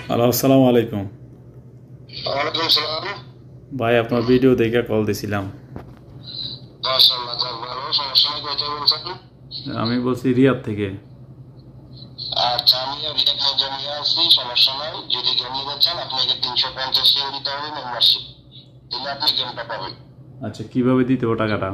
Hello, আসসালামু আলাইকুম। ওয়ালাইকুম সালাম। ভাই আপনার ভিডিও দেখে কল দিছিলাম। মাশাআল্লাহ, যাক ভালো, সমস্যা নাই। কইতে বলছেন? আমি বলছি রিয়াদ থেকে। আচ্ছা, আমিও রিয়াদ মধ্যে আছি, সমস্যা নাই। যদি গেম নিতে চান আপনাকে 350 রিয়াল দিতে হবে মেম্বারশিপ, দিলে আপনি গেমটা পাবেন। আচ্ছা, কিভাবে দিতে হবে টাকাটা?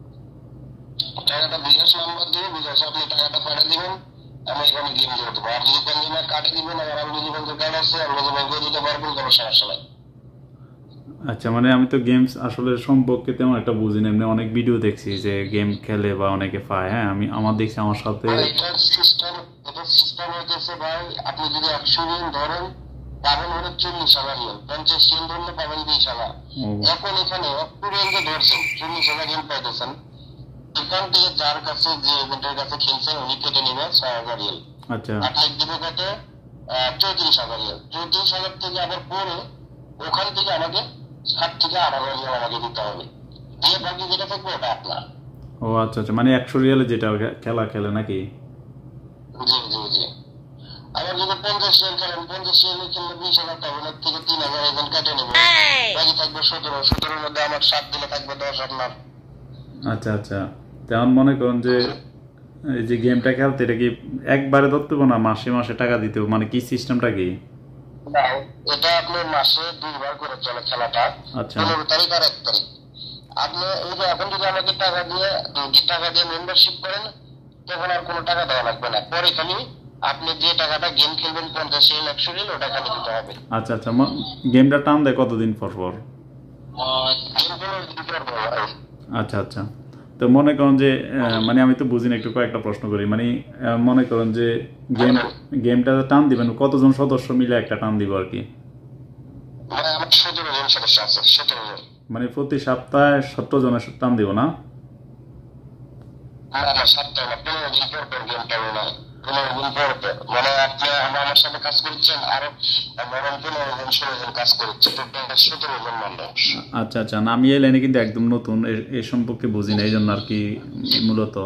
টাকাটা বিকাশ নাম্বার দিয়ে বিকাশে আপনি টাকাটা পাঠিয়ে দিবেন, আমি এখানে গেম দিয়ে দেবো। আর যদি কনজিউমার কার্ডে দিবেন, আমার আলমিজি ব্যাংকের কার্ড আছে, আলমিজি ব্যাংকে দিতে পারবেন, কোনো সমস্যা নাই। আচ্ছা, মানে আমি তো গেমস আসলে সম্পর্কে তেমন একটা বুঝি না, এমনি অনেক ভিডিও দেখছি যে গেম খেলে বা অনেকে পায়। হ্যাঁ, আমি দেখছি আমার সাথে। আর এটার সিস্টেম হইতেছে ভাই, আপনি যদি 100 রিয়াল ধরেন পাবেন হলো 40,000 রিয়াল, 50 রিয়াল ধরলে পাবেন 20,000। ও এখন এখানে 100 রিয়াল যে ধরছেন 40,000 রিয়াল পাইতেছেন, এখান থেকে যার কাছে যে এজেন্টের কাছে খেলছেন উনি কেটে নেবেন 6,000 রিয়াল। আচ্ছা আপনার দিবে কত? 34,000 রিয়াল। 34,000 থেকে আবার পরে ওখান থেকে আমাকে 7 থেকে 8,000 রিয়াল আমাকে দিতে হবে, দিয়ে বাকি যেটা থাকবে ওটা আপনার। ও আচ্ছা আচ্ছা, মানে 100 রিয়ালে যেটা খেলা খেলে নাকি? জি জি জি। আবার যদি 50 রিয়াল খেলেন, 50 রিয়ালে খেললে 20,000 পাবেন, এর থেকে 3,000 এজেন্ট কেটে নেবে, বাকি থাকবে 17। 17-র মধ্যে আমার 7 দিলে থাকবে 10 আপনার। আচ্ছা আচ্ছা, তেমন মনে করুন যে এই যে গেমটা খেলতে এটা কি একবারে ধরতে হবে না মাসে মাসে টাকা দিতে হবে, মানে কি সিস্টেমটা কি? না, এটা আপনার মাসে 2 বার করে চলে খেলাটা, আচ্ছা 15 তারিখ আর 1 তারিখ। আপনি এই যে এখন যদি আমাকে টাকা দিয়ে মেম্বারশিপ করেন, তখন আর কোনো টাকা দেওয়া লাগবে না। পরে খালি আপনি যে টাকাটা গেম খেলবেন 50 রিয়াল 100 রিয়াল ওটা খালি দিতে হবে। আচ্ছা আচ্ছা, গেমটা টান দেয় কতদিন পর পর? গেম 15 দিন পর পর হয়। আচ্ছা আচ্ছা, তো মনে করুন যে মানে আমি তো বুঝি না, একটু কয়েকটা প্রশ্ন করি। মানে মনে করুন যে গেমটা টান দিবেন কতজন সদস্য মিলে একটা টান দিব আর কি? মানে আমার 17 জন সদস্য আছে, 17 জন। মানে প্রতি সপ্তাহে 17 জনের টান দিব না? আর আমার 7 টা না, 15 দিন পর পর গেমটা হয়। 15 দিন পর পর মানে আপনি আমার সাথে কাজ করছেন, আরো ধরেন 15 জন 16 জন কাজ করছে, টোটাল 17 জন মানুষ। আচ্ছা আচ্ছা, না আমি এই লাইনে কিন্তু একদম নতুন, এ সম্পর্কে বুঝি না, এই জন্য আর কি মূলত।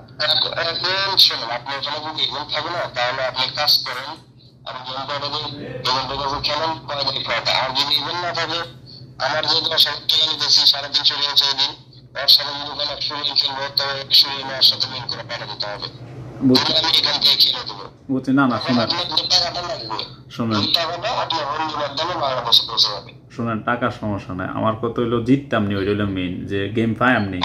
এখন শুনুন, আপনি এখানে যদি ইভেন্ট থাকে না, তাহলে আপনি কাজ করেন, আমি গেমটা ইভেন্টের কাছে খেলেন, কয়দিন কয়টা। আর যদি ইভেন্ট না থাকে, আমার যে 10,000 টাকা নিতেছি 350 রিয়াল সেই দিন, ওর সাথে যদি কোনো 100 রিয়াল খেলবো, তবে 100 রিয়াল ওর সাথে লিঙ্ক করে পাঠিয়ে দিতে হবে, বুঝছি দিলে আমি এখান থেকে খেলে দেবো। বুঝছি, না না, এখন শোনেন আপনার যে টাকাটা লাগবে, শোনেন ওই টাকাটা আপনার হোম মাধ্যমে বাংলাদেশে পৌঁছে যাবে। শোনেন, টাকার সমস্যা নাই, আমার কত হইলো জিততাম নি, ওইটা হইলো মেইন, যে গেম পাই আমনি।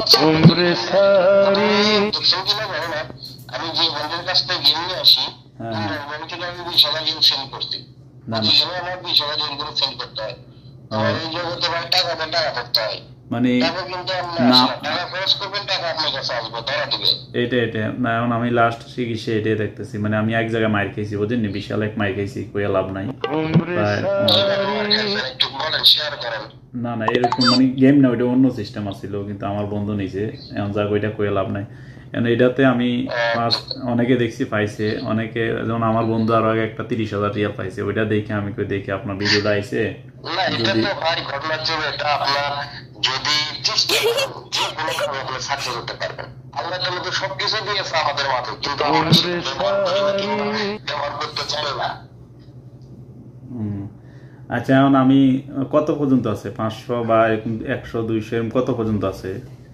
100% দেখছেন কিনা জানি না, আমি যে বন্ধুর কাছ থেকে গেম নিয়ে আসি, হ্যাঁ হ্যাঁ, বন্ধু থেকে আমি 20,000 গেম সেন্ড করছি, না প্রতি না, গেমে আমার 20,000 গেম করে সেন্ড করতে হয়। ও আর এই জগতে ভাই টাকা করতে হয়, মানে টাকা কিন্তু আপনি না, আসে না, টাকা খরচ করবেন, টাকা আপনার কাছে আসবে, ধরা দিবে। এটা না, এখন আমি লাস্ট চিকিৎসা এটাই দেখতেছি। মানে আমি এক জায়গায় মাইর খাইছি, বুঝেন, বিশাল এক মাইর খাইছি, কইয়া লাভ নাই। প্রায় কিভাবে মার খাইছেন একটু বলেন, শেয়ার করেন। না না, এরকম মানে গেম না, ওইটা অন্য সিস্টেম আছিল, কিন্তু আমার বন্ধু নিছে, এখন যাক ওইটা কইয়া লাভ নাই। এখন এটাতে আমি ফার্স্ট অনেকে দেখছি পাইছে, অনেকে যেমন আমার বন্ধু আরো আগে একটা 30,000 রিয়াল পাইছে, ওইটা দেখে আমি কই দেখি আপনার ভিডিওটা আইছে না, এটা যদি। তো ভাই ঘটনা ছিল, এটা আপনার যদি চেষ্টা করেন, যে কোনো কাজ আপনি সাকসেস হতে পারবেন। আল্লাহ তাআলা তো সবকিছু দিয়েছে আমাদের মাঝে, কিন্তু আমরা সেটা ব্যবহার করি না কিংবা ব্যবহার করতে জানি না। হুম, আচ্ছা, এখন আমি কত পর্যন্ত আছে, 500 বা 100 200 এরকম কত পর্যন্ত আছে?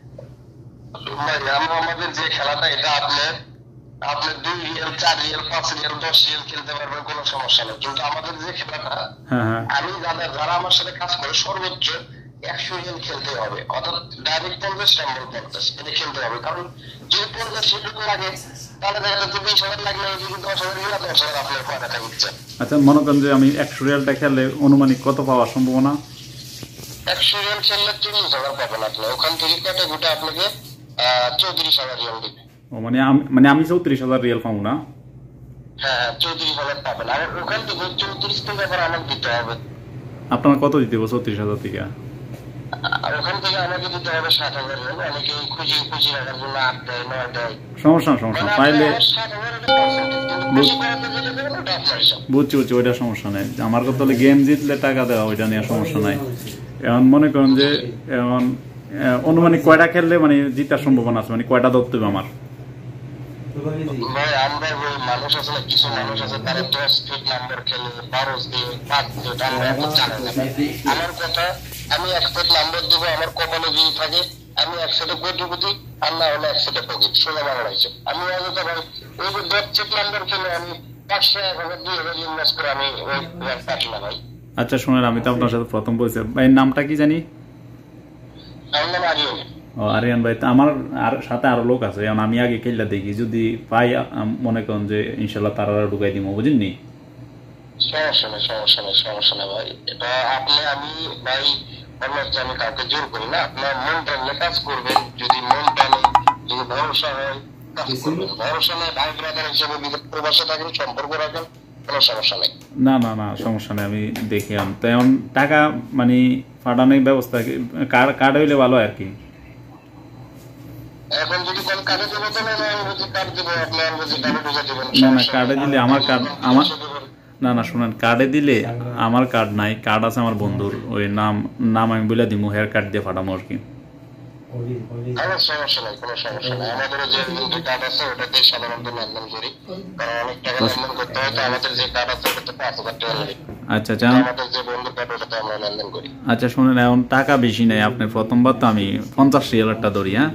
ভাই আমাদের যে খেলাটা, এটা আপনি আপনি 2 রিয়াল 4 রিয়াল 5 রিয়াল 10 রিয়াল খেলতে পারবেন, কোনো সমস্যা নেই। কিন্তু আমাদের যে খেলাটা, হ্যাঁ হ্যাঁ, আমি যারা আমার সাথে কাজ করে সর্বোচ্চ 100 রিয়াল খেলতে হবে, অর্থাৎ ডাইরেক্ট 50 নম্বর 50 এটা খেলতে হবে। কারণ যদি 50 রিয়াল লাগে, তাহলে দেখা যাচ্ছে 20,000 লাগলে যদি 10,000 গেলে 10,000 আপনার কয় টাকা দিচ্ছেন। আচ্ছা, মনে করেন যে আমি 100 রিয়ালটা খেললে অনুমানিক কত পাওয়ার সম্ভাবনা? 100 রিয়াল খেললে 30,000 পাবেন আপনি, ওখান থেকে কেটে কুটে আপনাকে 34,000 রিয়াল দিবে। ও মানে আমি 34,000 রিয়াল পাবো না? হ্যাঁ, 34,000 পাবেন। আর ওখান থেকে 34 থেকে আবার আমাকে দিতে হবে। আপনার কত দিতে হবে 34,000 থেকে? আর ওখান থেকে আমাকে দিতে হবে 60,000 রিয়াল। অনেকে খুঁজি রাখার জন্য 8 দেয় 9 দেয়। সমস্যা না, সমস্যা মানে না, আপনি পাইলে আমার 60,000 একটা পার্সেন্টেজ, কিন্তু খুশি করাতে যেটা দেবেন ওটা আপনার হিসাব। বুঝছি বুঝছি, ওইটা সমস্যা নেই। আমার কথা হলে গেম জিতলে টাকা দেওয়া, ওইটা নিয়ে সমস্যা নাই। এখন মনে করেন যে এখন অনুমানিক কয়টা খেললে মানে জিতার সম্ভাবনা আছে, মানে কয়টা ধরতে হবে আমার? ভাই আমরা ওই মানুষ আছে না, কিছু মানুষ আছে তারা 10 ফিট নাম্বার খেলে 12 দিয়ে 5 দিয়ে আমরা এত জানা না। আমার কথা, আমি 1 ফিট নাম্বার দিব, আমার কপালে যদি থাকে আমি 1 সেটে কোটিপতি, আর না হলে 1 সেটে পকেট, সোজা বাংলা হয়েছে। আমি আগে তো ভাই ওই যে 10 ফিট নাম্বার খেলে আমি 500 1000 2000 ইনভেস্ট করে আমি ওই পারি না ভাই। আচ্ছা শুনেন, আমি তো আপনার সাথে প্রথম বলছি, ভাইয়ের নামটা কি জানি? আমার নাম আরিয়ান। ও আরিয়ান ভাই, তো আমার আর সাথে আরো লোক আছে, এখন আমি আগে খেললা দেখি, যদি পাই মনে করেন যে ইনশাল্লাহ তারা ঢুকাই দিব, বুঝেননি? সমস্যা নেই ভাই, এটা আপনি আমি ভাই আমি কাউকে জোর করি না, আপনার মনটা নিয়ে কাজ করবেন, যদি মনটা নেই, যদি ভরসা হয় কাজ করবেন, ভরসা নেই ভাই ব্রাদার হিসেবে প্রবাসে থাকেন, সম্পর্ক রাখেন, কোনো সমস্যা নেই। না না না সমস্যা নেই, আমি দেখি। তো এখন টাকা মানে পাঠানোর ব্যবস্থা কার্ড হইলে ভালো আর কি। এখন যদি কোন কার্ডে দেবো তো আমি বুঝি কার্ড দেবো, আপনি আমি বুঝি কার্ডে ঢুকে দেবেন। না না কার্ডে দিলে আমার কার্ড আমার না না শুনেন, কার্ডে দিলে আমার কার্ড নাই, কার্ড আছে আমার বন্ধুর, ওই নাম আমি বলে দিব, হেয়ার কার্ড দিয়ে পাঠাবো আর কি। আমার সমস্যা নাই, কোনো সমস্যা নাই, আমাদেরও যে কার্ড আছে ওটাতে সাধারণত লেনদেন করি, কারণ অনেক টাকা লেনদেন করতে হয়, তো আমাদের যে কার্ড আছে ওটাতে 5000 টাকা লাগে। আচ্ছা আচ্ছা, আমাদের যে বন্ধু কার্ড ওটাতে আমরা লেনদেন করি। আচ্ছা শুনেন, এখন টাকা বেশি নাই, আপনি প্রথমবার তো আমি 50 রিয়ালটা ধরি। হ্যাঁ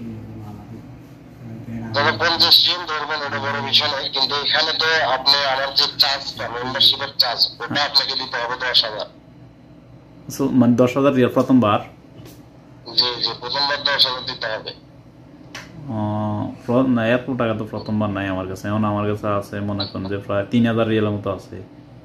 তবে 50 রিয়াল ধরবেন, ওটা বড় বিষয় নয়, কিন্তু এখানে তো আপনি আমার যে চার্জটা, মেম্বারশিপের চার্জ, ওটা আপনাকে দিতে হবে 10,000। মানে 10,000 রিয়াল প্রথমবার? জি জি, প্রথমবার 10,000 দিতে হবে। না এত টাকা তো প্রথমবার নাই আমার কাছে, এখন আমার কাছে আছে মনে করেন যে প্রায় 3,000 রিয়ালের মতো আছে।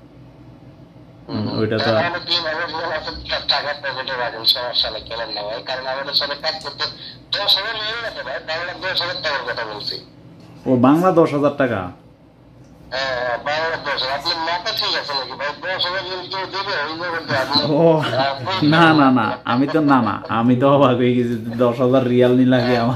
ওইটা তো টাকা পকেটে রাখেন, সমস্যা নেই, কেনেন না ভাই, কারণ আমাদের সাথে কাজ করতে 10,000 নিয়ে না ভাই, বাংলা 10,000 টাকার কথা বলছি। ও বাংলা 10,000 টাকা? হ্যাঁ বাংলা 10,000, আপনি মাথা ঠিক আছে নাকি ভাই? 10,000 কেউ দেবে ওই জায়গাতে? ও না না না, আমি তো অবাক হয়ে গেছি, 10,000 রিয়াল নি লাগে আমার।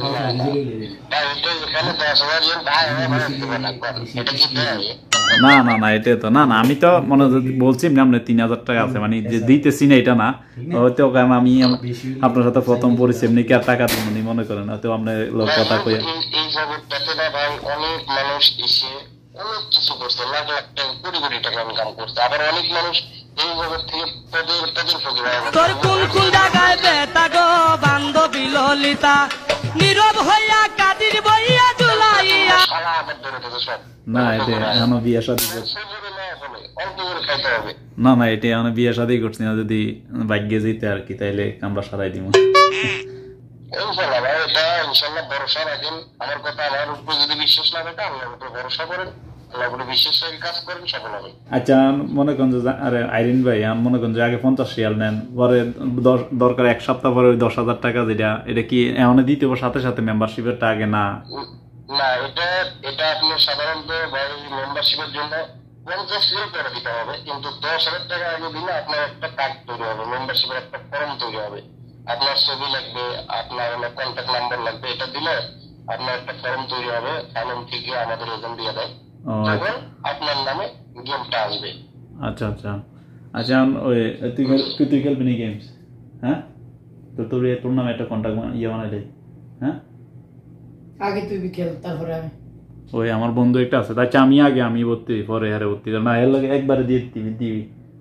না না না এটা তো না না, আমি তো মনে বলছি আপনি 3,000 টাকা আছে, মানে যে দিতেছি না এটা না, হয়তো কারণ আমি আপনার সাথে প্রথম পরিচয় এমনি কি আর টাকা দেবো মনে করেন, হয়তো আপনার লোক কথা কই। এই জগৎটাতে না ভাই অনেক মানুষ এসে অনেক কিছু করছে, লাখ লাখ টাকা কোটি কোটি টাকা ইনকাম করছে, আবার অনেক মানুষ এই জগৎ থেকে পদের ফকির হয়ে গেছে। তোর কোন কোন জায়গায় বেতা গো বান্ধবী ললিতা, নীরব হইয়া কাদির বইয়া জুলাইয়া সারা হাজার ধরে দিতে সব। না এটা এখনো বিয়ে শাদী অল্প করে খাইতে হবে। না না এটা এখনো বিয়ে শাদী করছি না, যদি ভাগ্যে যেতে আর কি, তাইলে আমরা সারাই দিব। ইনশাল্লাহ ভাই, এটা ইনশাল্লাহ ভরসা রাখেন, আমার কথা আমার উপরে যদি বিশ্বাস না থাকে আল্লাহর উপরে ভরসা করেন, আল্লাহর উপরে বিশ্বাস রেখে কাজ করেন, সফল হবে। আচ্ছা মনে করেন যে আরে আইরিন ভাই, মনে করেন যে আগে 50 রিয়াল নেন, পরে দরকার 1 সপ্তাহ পরে ওই 10,000 টাকা যেটা, এটা কি এমন দিতে হবে সাথে সাথে মেম্বারশিপের টাকা? না না, এটা আপনি সাধারণত ভাই মেম্বারশিপের জন্য 50 রিয়াল করে দিতে হবে, কিন্তু 10,000 টাকা আগে দিলে আপনার একটা কার্ড তৈরি হবে, মেম্বারশিপের একটা ফর্ম তৈরি হবে, আপনার ছবি লাগবে, আপনার কন্ট্যাক্ট নাম্বার লাগবে, এটা দিলে আপনার একটা ফর্ম তৈরি হবে, ফাইনাল থেকে আমাদের এজেন্ট দিয়ে দেয়, তখন আপনার নামে গেমটা আসবে। আচ্ছা আচ্ছা আচ্ছা, ওই তুই খেলবি নি গেমস? হ্যাঁ তো তোর নামে একটা কন্ট্যাক্ট বানাইলে? হ্যাঁ আগে তুই খেল, তারপরে আমি। ওই আমার বন্ধু একটা আছে, আচ্ছা আমি ভর্তি পরে হারে ভর্তি না, এর লাগে একবারে দিয়ে দিবি,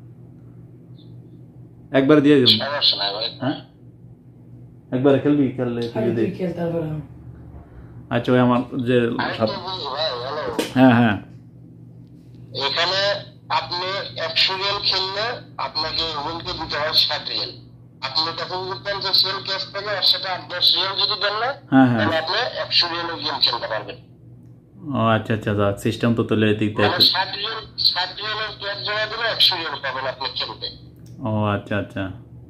একবারে দিয়ে দিবি। সমস্যা নাই ভাই, হ্যাঁ একবারে খেলবি, খেললে তুই খেল তারপরে আমি। আচ্ছা ওই আমার যে হ্যাঁ হ্যাঁ এখানে আপনি 100 রিয়াল খেললে আপনাকে ওয়েলকে দিতে হয় 60 রিয়াল, আপনার কাছে যদি 50 রিয়াল ক্যাশ থাকে আর সেটা 10 রিয়াল যদি দেন না, তাহলে আপনি 100 রিয়ালের গেম খেলতে পারবেন। ও আচ্ছা আচ্ছা, সিস্টেম তো তাহলে এদিক দিয়ে 60 রিয়ালের ক্যাশ জমা দিলে 100 রিয়াল পাবেন আপনি খেলতে। ও আচ্ছা আচ্ছা,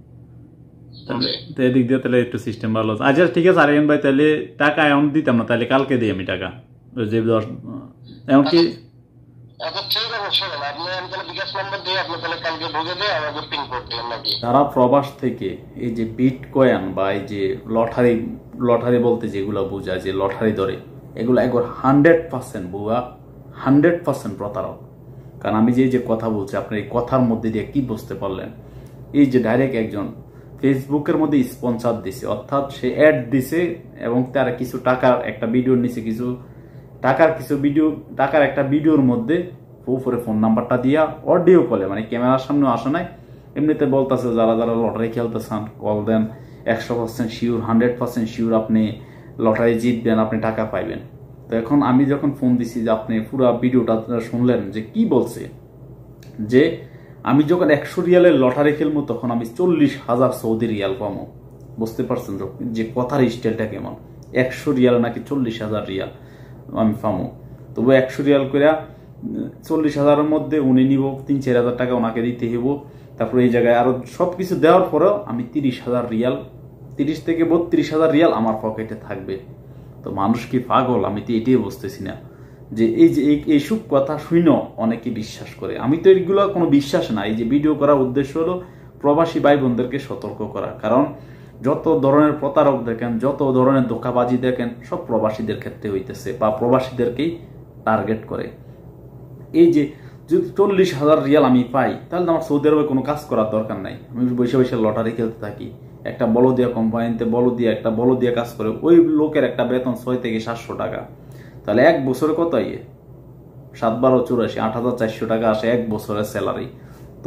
এদিক দিয়ে তাহলে একটু সিস্টেম ভালো আছে। আচ্ছা ঠিক আছে আরিয়ান ভাই, তাহলে টাকা এমন দিতাম না, তাহলে কালকে দিই আমি টাকা, যে 10 এমন কি? আচ্ছা ঠিক আছে, শুনুন আপনি আমি তাহলে বিকাশ নাম্বার দিয়ে আপনি তাহলে কালকে ঢুকে দিয়ে আমাকে পিন কোড দিন নাকি? তারা প্রবাস থেকে এই যে বিটকয়েন বা এই যে লটারি বলতে যেগুলো বোঝায়, যে লটারি ধরে, এগুলো একবার 100% বুয়া, 100% প্রতারক। কারণ আমি যে কথা বলছি, আপনার এই কথার মধ্যে দিয়ে কি বুঝতে পারলেন? এই যে ডাইরেক্ট একজন ফেসবুকের মধ্যে স্পন্সর দিছে, অর্থাৎ সে অ্যাড দিছে এবং তার কিছু টাকার একটা ভিডিওর নিচে কিছু টাকার একটা ভিডিওর মধ্যে উপরে ফোন নাম্বারটা দিয়া অডিও কলে, মানে ক্যামেরার সামনে আসা নাই, এমনিতে বলতেছে যারা যারা লটারি খেলতে চান কল দেন, 100% শিওর, 100% শিওর আপনি লটারি জিতবেন, আপনি টাকা পাইবেন। তো এখন আমি যখন ফোন দিছি যে আপনি পুরো ভিডিওটা শুনলেন যে কি বলছে, যে আমি যখন 100 রিয়ালের লটারি খেলবো তখন আমি 40,000 সৌদি রিয়াল পাবো। বুঝতে পারছেন যে কথার স্টাইলটা কেমন, 100 রিয়াল নাকি 40,000 রিয়াল আমি পাবো। তবু 100 রিয়াল করে 40,000-এর মধ্যে উনি নিব 3-4 হাজার টাকা ওনাকে দিতে হইব। তারপরে এই জায়গায় আরো সবকিছু দেওয়ার পরেও আমি 30,000 রিয়াল, 30 থেকে 32,000 রিয়াল আমার পকেটে থাকবে। তো মানুষ কি পাগল? আমি তো এটাই বুঝতেছি না যে এই যে এইসব কথা শুনো অনেকে বিশ্বাস করে। আমি তো এগুলো কোনো বিশ্বাস না। এই যে ভিডিও করার উদ্দেশ্য হলো প্রবাসী ভাই বোনদেরকে সতর্ক করা, কারণ যত ধরনের প্রতারক দেখেন, যত ধরনের ধোঁকাবাজি দেখেন, সব প্রবাসীদের ক্ষেত্রে হইতেছে বা প্রবাসীদেরকেই টার্গেট করে। এই যে যদি 40,000 রিয়াল আমি পাই, তাহলে আমার সৌদি আরবে কোনো কাজ করার দরকার নাই, আমি বসে বসে লটারি খেলতে থাকি। একটা বলদিয়া কোম্পানিতে একটা বলদিয়া কাজ করে, ওই লোকের একটা বেতন 600 থেকে 700 টাকা, তাহলে এক বছরে কত আইয়ে? 7-12-84, 8,400 টাকা আসে এক বছরের স্যালারি। তো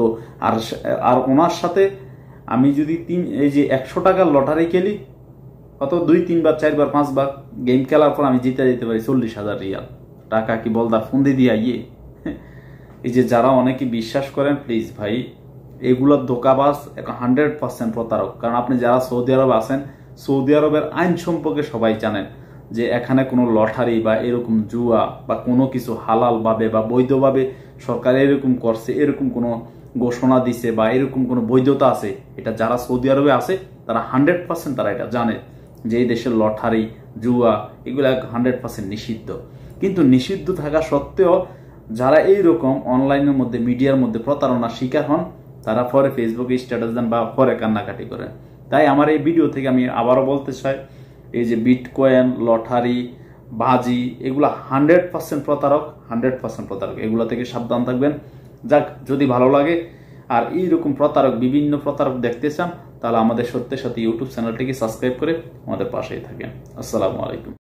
আর ওনার সাথে আমি যদি এই যে 100 টাকার লটারি খেলি, কত 2-3 বার 4 বার 5 বার গেম খেলার পর আমি জিতে যেতে পারি 40,000 রিয়াল। টাকা কি বলদার ফোন দিয়ে আইয়ে? এই যে যারা অনেকে বিশ্বাস করেন, প্লিজ ভাই, এগুলোর ধোকাবাজ 100% প্রতারক। কারণ আপনি যারা সৌদি আরব আছেন, সৌদি আরবের আইন সম্পর্কে সবাই জানেন যে এখানে কোনো লটারি বা এরকম জুয়া বা কোনো কিছু হালাল ভাবে বা বৈধভাবে সরকার এরকম করছে, এরকম কোনো ঘোষণা দিছে বা এরকম কোনো বৈধতা আছে, এটা যারা সৌদি আরবে আছে তারা 100% তারা এটা জানে যে এই দেশের লটারি জুয়া এগুলো 100% নিষিদ্ধ। কিন্তু নিষিদ্ধ থাকা সত্ত্বেও যারা এইরকম অনলাইনের মধ্যে মিডিয়ার মধ্যে প্রতারণার শিকার হন, তারা পরে ফেসবুকে স্ট্যাটাস দেন বা পরে কান্নাকাটি করেন। তাই আমার এই ভিডিও থেকে আমি আবারও বলতে চাই, এই যে বিটকয়েন, লটারি, বাজি, এগুলো 100% প্রতারক, 100% প্রতারক। এগুলো থেকে সাবধান থাকবেন। যাক, যদি ভালো লাগে আর এইরকম বিভিন্ন প্রতারক দেখতে চান, তাহলে আমাদের সত্যের সাথে ইউটিউব চ্যানেলটিকে সাবস্ক্রাইব করে আমাদের পাশেই থাকেন। আসসালামু আলাইকুম।